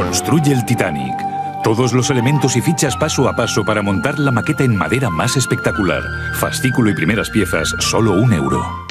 Construye el Titanic. Todos los elementos y fichas paso a paso para montar la maqueta en madera más espectacular. Fascículo y primeras piezas, solo €1.